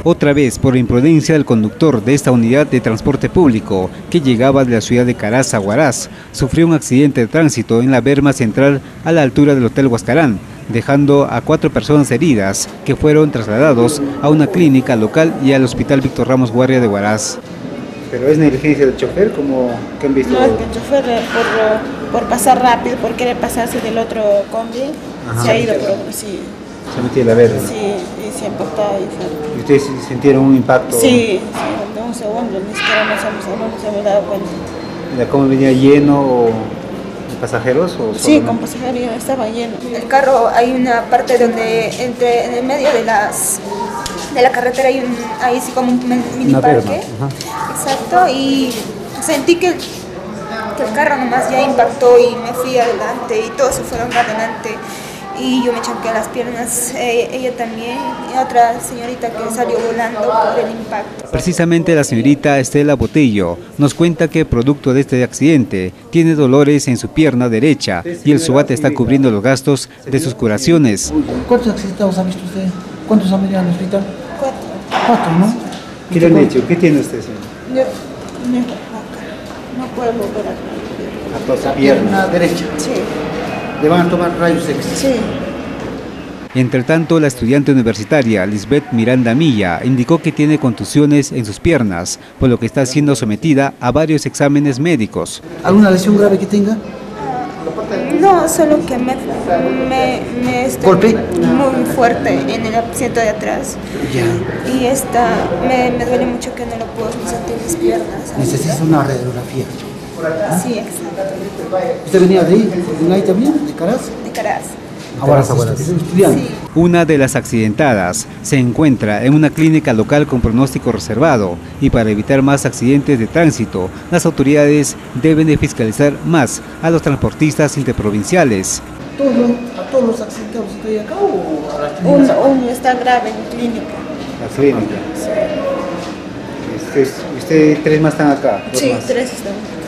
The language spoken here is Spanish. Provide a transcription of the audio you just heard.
Otra vez por imprudencia del conductor de esta unidad de transporte público que llegaba de la ciudad de Caraz a Huaraz, sufrió un accidente de tránsito en la berma central a la altura del Hotel Huascarán, dejando a 4 personas heridas que fueron trasladados a una clínica local y al Hospital Víctor Ramos Guardia de Huaraz. ¿Pero es negligencia del chofer? ¿Cómo que han visto? No, es que el chofer por pasar rápido, por querer pasarse del otro combi, se ha ido, pero sí. Se metió en la verde, ¿no? Sí, y se ha impactado. ¿Y ustedes sintieron un impacto? Sí, de un segundo, ni siquiera nos hemos dado cuenta. ¿Cómo venía lleno de pasajeros? O sí, con pasajeros estaba lleno. El carro, hay una parte donde en el medio de la carretera hay sí como un mini parque. Exacto, y sentí que el carro nomás ya impactó y me fui adelante y todos se fueron adelante. Y yo me chanqué las piernas, ella también, y otra señorita que salió volando por el impacto. Precisamente la señorita Estela Botello nos cuenta que producto de este accidente tiene dolores en su pierna derecha y el SUAT está cubriendo los gastos de sus curaciones. ¿Cuántos accidentados ha visto usted? ¿Cuántos han venido al hospital? 4, ¿no? ¿Qué le han hecho? ¿Qué tiene usted, señor? Yo no puedo volver a la pierna derecha. Sí. Le van a tomar rayos X. Sí. Entre tanto, la estudiante universitaria Lisbeth Miranda Milla indicó que tiene contusiones en sus piernas, por lo que está siendo sometida a varios exámenes médicos. ¿Alguna lesión grave que tenga? No, solo que me ¿Golpe? muy fuerte en el asiento de atrás. Ya. Y me duele mucho que no lo puedo sentir mis piernas. Necesita una radiografía. Sí, exacto. ¿Usted venía de ahí? ¿De ahí también? ¿De Caraz? De Caraz. Ahora es estudiante. Sí. Una de las accidentadas se encuentra en una clínica local con pronóstico reservado y para evitar más accidentes de tránsito, las autoridades deben de fiscalizar más a los transportistas interprovinciales. ¿A todos los accidentados están ahí acá o a la clínica? Uno está grave en clínica. La clínica. Sí. ¿Usted 3 más están acá? Sí, más. 3 están acá.